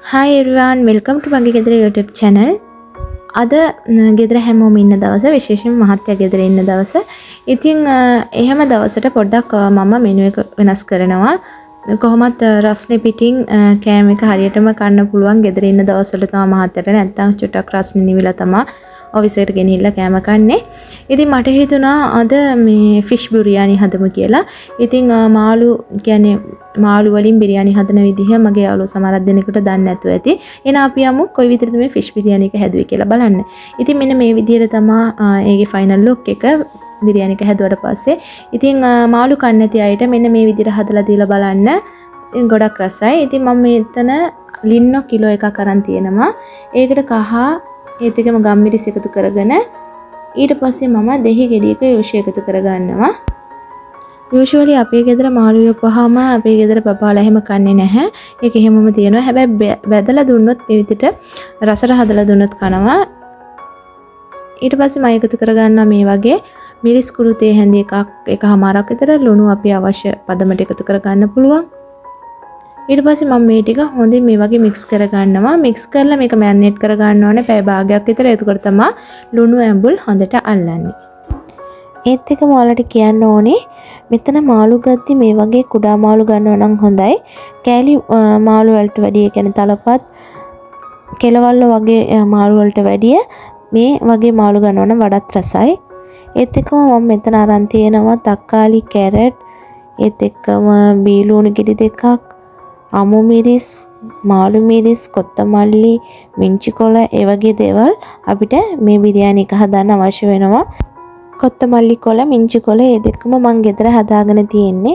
Hi everyone, welcome to මගේ ගෙදර YouTube channel. අද ගෙදර හැමෝම ඉන්න දවස, විශේෂයෙන්ම මහත්තයා ගෙදර ඉන්න දවස. ඉතින් එහෙම දවසට පොඩ්ඩක් මම මෙනු එක වෙනස් කරනවා. කොහොමත් රස්නේ පිටින් කෑම එක හරියටම කන්න පුළුවන් ගෙදර ඉන්න දවස්වල තමයි මහත්තයාට නැත්තම් චුට්ටක් රස්නේ නිවිලා තමයි ඔෆිස් එකට ගෙනිහිල්ලා කෑම කන්නේ. ඉතින් මට හිතුණා අද මේ ෆිෂ් බිරියානි හදමු කියලා. ඉතින් මාළු කියන්නේ මාළු වලින් බිරියානි හදන විදිහ මගේ යාළුවෝ සමහරක් දෙනෙකුට දන්නේ නැතුව ඇති. එහෙනම් අපි යමු කොයි විදිහටද මේ ෆිෂ් බිරියානි එක හැදුවේ කියලා බලන්න. ඉතින් මෙන්න මේ විදිහට තමයි ඒකේ ෆයිනල් ලුක් එක බිරියානි එක හැදුවට පස්සේ. ඉතින් මාළු කන්නේ නැති අයට මෙන්න මේ විදිහට හදලා දීලා බලන්න. ගොඩක් රසයි. ඉතින් මම මෙතන ලින්නෝ කිලෝ එකක් අරන් තියෙනවා. ඒකට කහ ඒත් එකම ගම්මිරිස් එකතු කරගෙන ඊට පස්සේ මම දෙහි ගෙඩියක යෝෂි එකතු කරගන්නවා. යූෂුවලි අපේ ගෙදර මාළු යපුවාම අපේ ගෙදර පපාලා එහෙම කන්නේ නැහැ. ඒක එහෙමම තියෙනවා. හැබැයි බැදලා දුන්නොත් මේ විදිහට රසට හදලා දුන්නොත් කනවා. ඊට පස්සේ මම එකතු කරගන්නවා මේ වගේ මිරිස් කුඩු තේ හැඳි එකමාරක් විතර ලුණු අපි අවශ්‍ය පදමට එකතු කරගන්න පුළුවන්. ඊට පස්සේ මම මේ ටික හොඳින් මේ වගේ මික්ස් කරගන්නවා. මික්ස් කරලා මේක මැරිනේට් කරගන්න ඕනේ පැය භාගයක් විතර. එතකොට තමයි ලුණු ඇඹුල් හොඳට අල්ලන්නේ. ඒත් එක ඔයාලට කියන්න ඕනේ මෙතන මාළු ගද්දි මේ වගේ කුඩා මාළු ගන්නවා නම් හොඳයි. කෑලි මාළු වලට වැඩිය කියන්නේ තලපත් කෙලවල්ල වගේ මාළු වලට වැඩිය මේ වගේ මාළු ගන්නවා නම් වඩාත් රසයි. ඒත් එක්කම මම මෙතන අරන් තියෙනවා තක්කාලි කැරට් ඒත් එක්කම බීලුණු ගෙඩි දෙකක් අමු මිරිස් මාළු මිරිස් කොත්තමල්ලි මිංචි කොළ ඒ වගේ දේවල් අපිට මේ බිරියානි එක හදන්න අවශ්‍ය වෙනවා. කොත්තමල්ලි කොළ මිංචි කොළ ඒ දෙකම මම ගෙදර හදාගෙන තියෙන්නේ.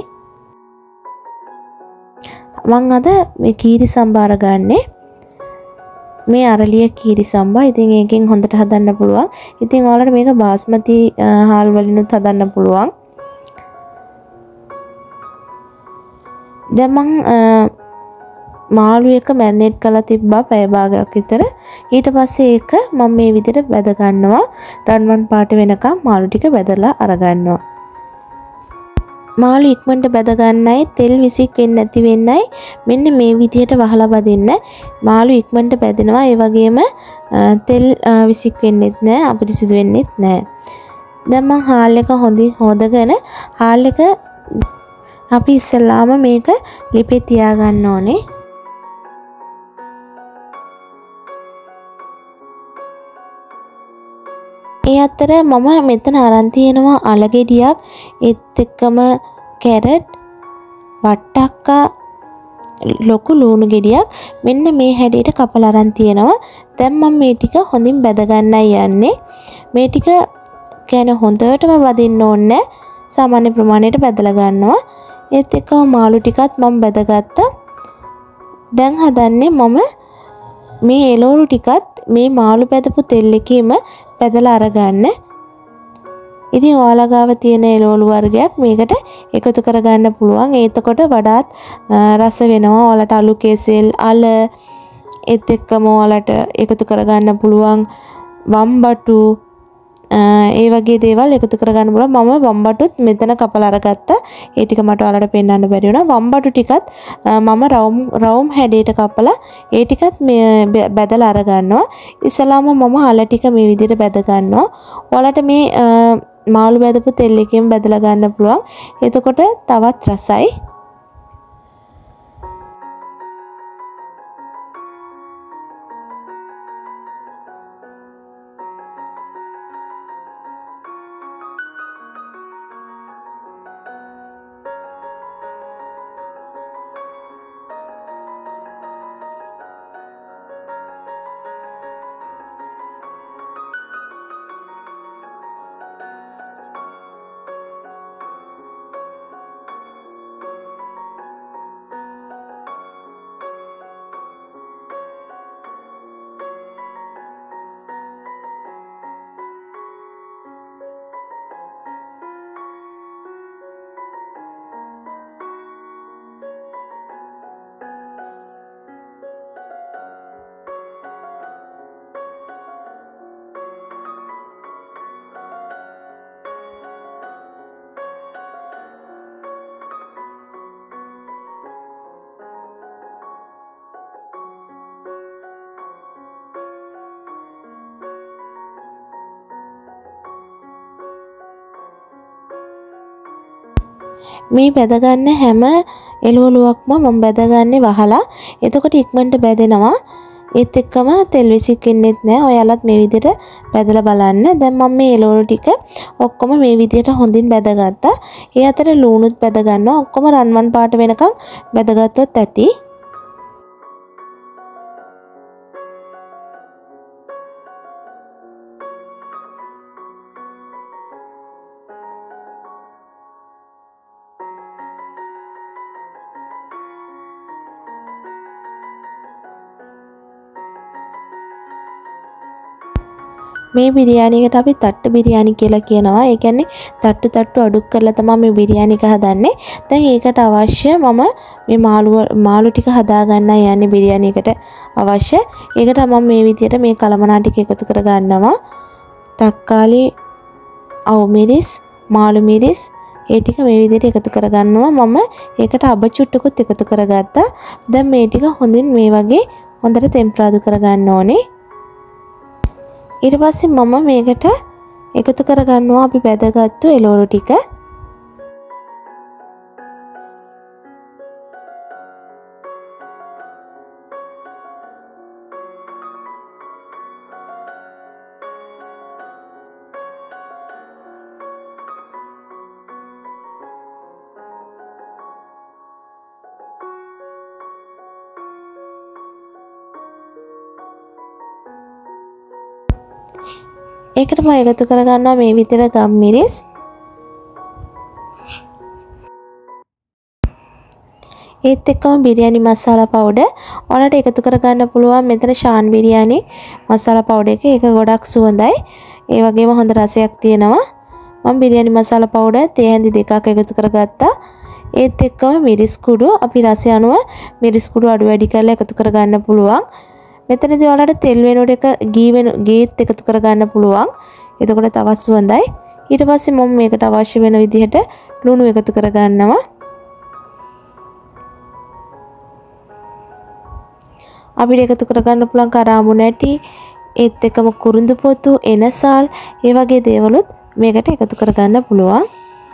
මම අද මේ කීරි සම්බාර ගන්නෙ. මේ අරලිය කීරි සම්බා. ඉතින් ඒකෙන් හොඳට හදන්න පුළුවන්. ඉතින් ඔයාලට මේක බාස්මති හාල් වලිනුත් හදන්න පුළුවන්. දැන් මම මාළු එක මැරිනේට් කරලා තිබ්බා පැය භාගයක් විතර. ඊට පස්සේ ඒක මම මේ විදිහට බැද ගන්නවා. රන්වන් පාට වෙනකම් මාළු ටික බැදලා අරගන්නවා. මාළු ඉක්මනට බැද ගන්නයි තෙල් විසික් වෙන්නේ නැති වෙන්නයි මෙන්න මේ විදිහට වහලා බදින්න. මාළු ඉක්මනට බැදෙනවා. ඒ වගේම තෙල් විසික් වෙන්නෙත් නැහැ, අපිරිසිදු වෙන්නෙත් නැහැ. දැන් මම හාල් එක හොඳින් හොදගෙන හාල් එක අපි ඉස්සෙල්ලාම මේක ලිපේ තියා ගන්න ඕනේ. ඒ අතර මම මෙතන අරන් තියෙනවා අලගෙඩියක් ඒත් එක්කම කැරට් වට්ටක්කා ලොකු ලුණු ගෙඩියක් මෙන්න මේ හැඩයට කපලා අරන් තියෙනවා. දැන් මම මේ ටික හොඳින් බැද ගන්නයි යන්නේ. මේ ටික කියන්නේ හොඳටම වදින්න ඕනේ. සාමාන්‍ය ප්‍රමාණයට බැදලා ගන්නවා. ඒත් එක්කම මාළු ටිකත් මම බැදගත්තා. දැන් හදන්නේ මම මේ එළවලු ටිකත් මේ මාළු බැදපු තෙල් එකේම බැදලා අරගන්න. ඉතින් ඔයාලා ගාව තියෙන එළවලු වර්ගයක් මේකට එකතු කරගන්න පුළුවන්. එතකොට වඩාත් රස වෙනවා. ඔයාලට අලු කෙසෙල් අල ඒත් එක්කම ඔයාලට එකතු කරගන්න පුළුවන් වම්බටු ඒ වගේ දේවල් එකතු කරගන්න පුළුවන්. මම වම්බටුත් මෙතන කපලා අරගත්තා. ඒ ටික මට ඔයාලට පෙන්වන්න බැරි වුණා. වම්බටු ටිකත් මම රවුම් හැඩයට කපලා ඒ ටිකත් බැදලා අරගන්නවා. ඉස්සලාම මම අල ටික මේ විදිහට බැද ගන්නවා. ඔයාලට මේ මාළු බැදපු තෙල් එකෙන් බැදලා ගන්න පුළුවන්. එතකොට තවත් රසයි. මේ බැද ගන්න හැම එළවලුවක්ම මම බැදගන්නේ වහලා. එතකොට ඉක්මනට බැදෙනවා. ඒත් එක්කම තෙල් විසික් වෙන්නෙත් නැහැ. ඔයාලත් මේ විදිහට බැදලා බලන්න. දැන් මම මේ එළවලු ටික ඔක්කොම මේ විදිහට හොඳින් බැදගත්තා. ඒ අතර ලුණුත් බැද ගන්නවා. ඔක්කොම රන්වන් පාට වෙනකම් බැදගත්තොත් ඇති. මේ බිරියානියකට අපි තට්ටු බිරියානි කියලා කියනවා. ඒ කියන්නේ තට්ටු අඩු කරලා තමයි මේ බිරියානි එක හදන්නේ. දැන් ඒකට අවශ්‍ය මම මේ මාළු ටික හදා ගන්නයි යන්නේ බිරියානි එකට අවශ්‍ය. ඒකට මම මේ විදිහට මේ කලමනා ටික එකතු කර ගන්නවා. තක්කාලි, අවු මිරිස්, මාළු මිරිස් ඒ ටික මේ විදිහට එකතු කර ගන්නවා. මම ඒකට අබ චුට්ටකුත් එකතු කරගත්තා. දැන් මේ ටික හොඳින් මේ වගේ හොඳට තෙම්පරාදු කර ගන්න ඕනේ. ඊට පස්සේ මම මේකට එකතු කර ගන්නවා අපි බැදගත්තු එළවලු ටික. ඒකට මම එකතු කර ගන්නවා මේ විදිහට ගම් මිරිස්. ඒත් එක්කම බිරියානි මසාලා පවුඩර් ඔයාලට එකතු කර ගන්න පුළුවන්. මෙතන ෂාන් බිරියානි මසාලා පවුඩර් එක. ඒක ගොඩක් සුවඳයි. ඒ වගේම හොඳ රසයක් තියෙනවා. මම බිරියානි මසාලා පවුඩර් තේ හැඳි දෙකක් එකතු කරගත්තා. ඒත් එක්කම මිරිස් කුඩු අපි රසය අනුව මිරිස් කුඩු අඩු වැඩි කරලා එකතු කර ගන්න පුළුවන්. මෙතනදී ඔයාලට තෙල් වෙනුවට එක ගීත් එකතු කර ගන්න පුළුවන්. එතකොට තවත් සුවඳයි. ඊට පස්සේ මම මේකට අවශ්‍ය වෙන විදිහට ලුණු එකතු කර ගන්නවා. අපිට එකතු කර ගන්න පුළුවන් කරාමු නැටි, ඒත් එක්කම කුරුඳු පොතු, එනසල්, ඒ වගේ දේවලුත් මේකට එකතු කර ගන්න පුළුවන්.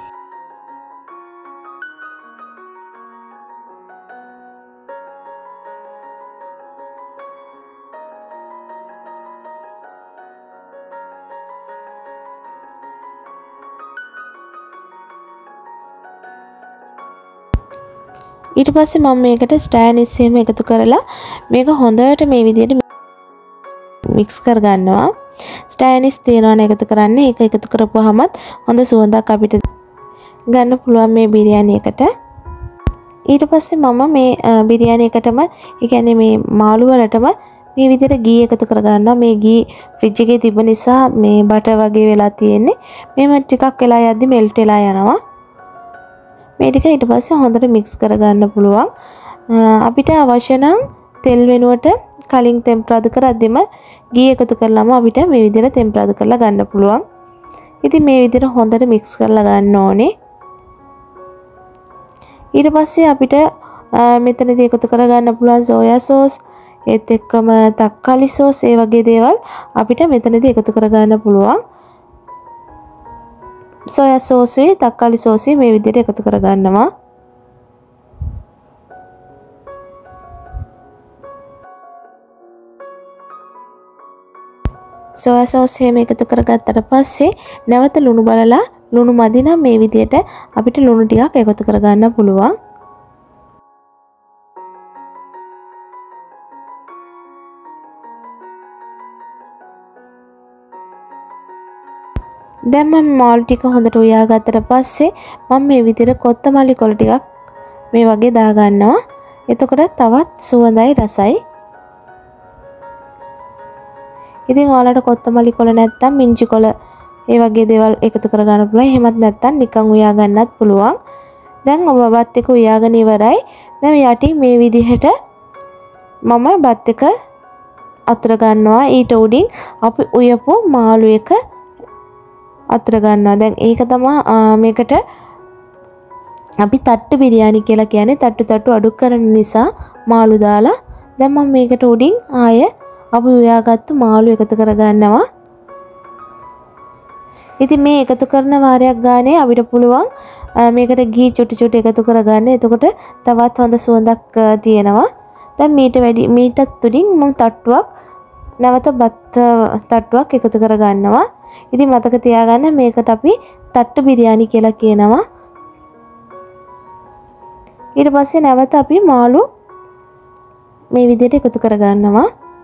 ඊට පස්සේ මම මේකට ස්ටෑනිස් එහෙම එකතු කරලා මේක හොඳට මේ විදිහට මික්ස් කර ගන්නවා. ස්ටෑනිස් තියනවනේ එකතු කරන්න. ඒක එකතු කරපුවාමත් හොඳ සුවඳක් අපිට ගන්න පුළුවන් මේ බිරියානි එකට. ඊට පස්සේ මම මේ බිරියානි එකටම ඒ කියන්නේ මේ මාළු වලටම මේ විදිහට ගී එකතු කර ගන්නවා. මේ ගී ෆ්‍රිජ් එකේ තිබ්බ නිසා මේ බටර් වගේ වෙලා තියෙන්නේ. මේව ටිකක් වෙලා යද්දි මෙල්ට් වෙලා යනවා. මේ ටික ඊට පස්සේ හොඳට මික්ස් කරගන්න පුළුවන්. අපිට අවශ්‍ය නම් තෙල් වෙනුවට කලින් තෙම්පරාදු කරද්දිම ගී එකතු කරලාම අපිට මේ විදිහට තෙම්පරාදු කරලා ගන්න පුළුවන්. ඉතින් මේ විදිහට හොඳට මික්ස් කරලා ගන්න ඕනේ. ඊට පස්සේ අපිට මෙතනදී එකතු කරගන්න පුළුවන් සෝයා සෝස්, ඒත් එක්කම තක්කාලි සෝස්, ඒ වගේ දේවල් අපිට මෙතනදී එකතු කරගන්න පුළුවන්. සෝයා සෝසුයි තක්කාලි සෝසුයි මේ විදිහට එකතු කර ගන්නවා. සෝයා සෝස් එහෙම එකතු කරගත්තට පස්සේ නැවත ලුණු බලලා ලුණු මදි නම් මේ විදිහට අපිට ලුණු ටිකක් එකතු කර ගන්න පුළුවන්. දැන් මම මාළු ටික හොඳට උයා ගත්තට පස්සේ මම මේ විදිහට කොත්තමල්ලි කොළ ටිකක් මේ වගේ දා ගන්නවා. එතකොට තවත් සුවඳයි රසයි. ඉතින් ඔයාලට කොත්තමල්ලි කොළ නැත්තම් මිංචි කොළ ඒ වගේ දේවල් එකතු කර ගන්න පුළුවන්. එහෙමත් නැත්තම් නිකන් උයා ගන්නත් පුළුවන්. දැන් ඔබ බත් එක උයාගෙන ඉවරයි. දැන් යටින් මේ විදිහට මම බත් එක අතර ගන්නවා. ඊට උඩින් අපි උයපු මාළු එක අතර ගන්නවා. දැන් ඒක තමයි මේකට අපි තට්ටු බිරියානි කියලා කියන්නේ. තට්ටු අඩු කරන නිසා මාළු දාලා දැන් මම මේකට උඩින් ආය අපි උයාගත්තු මාළු එකතු කර ගන්නවා. ඉතින් මේ එකතු කරන වාරයක් ගානේ අපිට පුළුවන් මේකට ගී චුටි චුටි එකතු කරගන්න. එතකොට තවත් හොඳ සුවඳක් තියෙනවා. දැන් මීටත් තුලින් මම තට්ටුවක් නැවත බත් තට්ටුවක් එකතු කරගන්නවා. ඉතින් මතක තියාගන්න මේකට අපි තට්ටු බිරියානි කියලා කියනවා. ඊට පස්සේ නැවත අපි මාළු මේ විදිහට එකතු කරගන්නවා.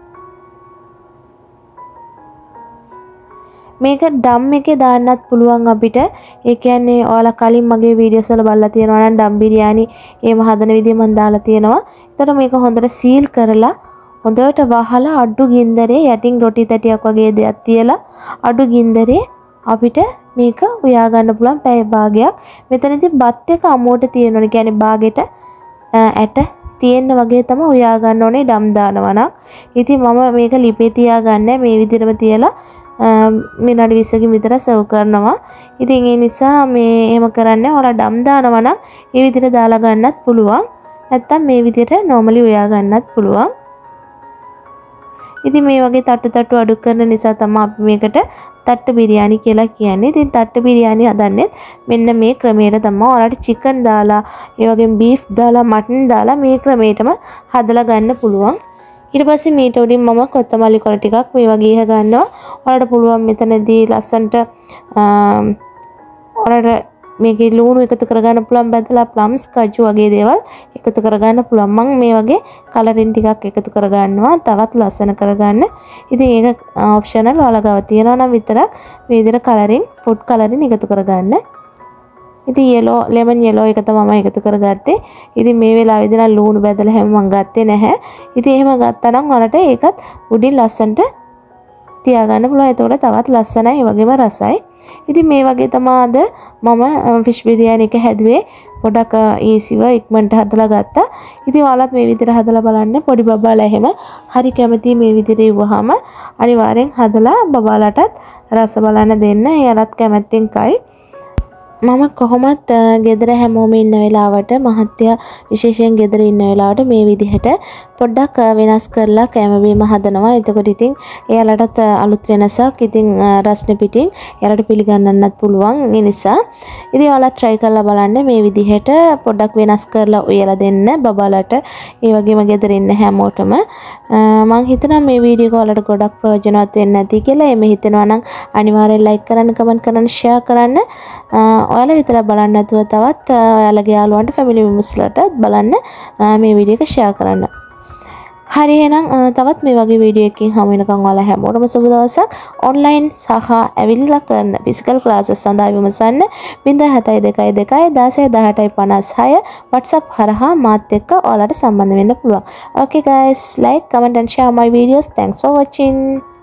මේක ඩම් එකේ දාන්නත් පුළුවන් අපිට. ඒ කියන්නේ ඔයාලා කලින් මගේ වීඩියෝස් වල බලලා තියෙනවා නම් ඩම් බිරියානි එහෙම හදන විදිය මම දාලා තියෙනවා. ඒතර මේක හොඳට සීල් කරලා හොඳට වහලා අඩු ගින්දරේ යටින් රොටි තැටියක් වගේ දෙයක් තියලා අඩු ගින්දරේ අපිට මේක උයා ගන්න පුළුවන් පැය භාගයක්. මෙතනදී බත් එක අමුවට තියෙන්න ඕනේ. කියන්නේ භාගෙට ඇට තියෙන්න වගේ තමයි උයා ගන්න ඕනේ ඩම් දානවා නම්. ඉතින් මම මේක ලිපේ තියාගන්න මේ විදිහටම තියලා විනාඩි 20කින් විතර සර්ව් කරනවා. ඉතින් ඒ නිසා මේ එහෙම කරන්නේ ඔයාලා ඩම් දානවා නම් මේ විදිහට දාලා ගන්නත් පුළුවන්. නැත්තම් මේ විදිහට normally උයා ගන්නත් පුළුවන්. ඉතින් මේ වගේ තට්ටු අඩු කරන නිසා තමයි අපි මේකට තට්ටු බිරියානි කියලා කියන්නේ. ඉතින් තට්ටු බිරියානි හදන්නේ මෙන්න මේ ක්‍රමයට තමයි. ඔයාලට චිකන් දාලා, ඒ වගේම බීෆ් දාලා, මටන් දාලා මේ ක්‍රමයටම හදලා ගන්න පුළුවන්. ඊට පස්සේ මීට උඩින් මම කොත්තමල්ලි කොළ ටිකක් මේ වගේ ඉහ ගන්නවා. ඔයාලට පුළුවන් මෙතනදී ලස්සන්ට ඔයාලට මේකේ ලුණු එකතු කරගන්න පුළුවන් බදලා ප්ලම්ස් කජු වගේ දේවල් එකතු කරගන්න පුළුවන්. මම මේ වගේ කලරින් ටිකක් එකතු කරගන්නවා තවත් ලස්සන කරගන්න. ඉතින් ඒක ඔප්ෂනල් ඔයාලා ගාව තියනවා නම් විතරක් මේ විදිහට කලරින් ෆුඩ් කලරින් එකතු කරගන්න. ඉතින් yellow lemon yellow එක තමයි මම එකතු කරගත්තේ. ඉතින් මේ වෙලාවේදී නම් ලුණු බදලා හැම මම ගත්තේ නැහැ. ඉතින් එහෙම ගත්තා නම් ඔයාලට ඒකත් උඩින් ලස්සනට තියාගන්න පුළුවන්. එතකොට තවත් ලස්සනයි ඒ වගේම රසයි. ඉතින් මේ වගේ තමයි අද මම ෆිෂ් බිරියානි එක හැදුවේ. පොඩක් ඊසිව ඉක්මනට හදලා ගත්තා. ඉතින් ඔයාලත් මේ විදිහට හදලා බලන්න. පොඩි බබාලා එහෙම හරි කැමති මේ විදිහට ඉවහම අනිවාර්යෙන් හදලා බබාලාටත් රස බලන්න දෙන්න. එයාලත් කැමැත්තෙන් කයි. මම කොහොමත් ගෙදර හැමෝම ඉන්න වෙලාවට මහත්තයා විශේෂයෙන් ගෙදර ඉන්න වෙලාවට මේ විදිහට පොඩ්ඩක් වෙනස් කරලා කැම බීම හදනවා. එතකොට ඉතින් එයාලටත් අලුත් වෙනසක්. ඉතින් රස්නේ පිටින් එයාලට පිළිගන්නන්නත් පුළුවන්. ඒ නිසා ඉතින් ඔයාලා try කරලා බලන්න මේ විදිහට පොඩ්ඩක් වෙනස් කරලා උයලා දෙන්න බබාලට. ඒ වගේම ගෙදර ඉන්න හැමෝටම මම හිතනවා මේ වීඩියෝ එක ඔයාලට ගොඩක් ප්‍රයෝජනවත් වෙන්න ඇති කියලා. එමෙ හිතෙනවා නම් අනිවාර්යෙන් like කරන්න, comment කරන්න, share කරන්න. ඔයාලා විතර බලන්න නැතුව තවත් ඔයාලගේ යාළුවන්ට ෆැමිලි මෙම්බර්ස්ලාට බලන්න මේ වීඩියෝ එක ෂෙයා කරන්න. හරි එහෙනම් තවත් මේ වගේ වීඩියෝ එකකින් හමු වෙනකන් ඔයාලා හැමෝටම සුබ දවසක්. ඔන්ලයින් සහ ඇවිල්ලා කරන ෆිසිකල් ක්ලාසස් සඳහා විමසන්න 0722161856 WhatsApp හරහා මාත් එක්ක ඔයාලට සම්බන්ධ වෙන්න පුළුවන්. Okay guys, like, comment and share my videos. Thanks for watching.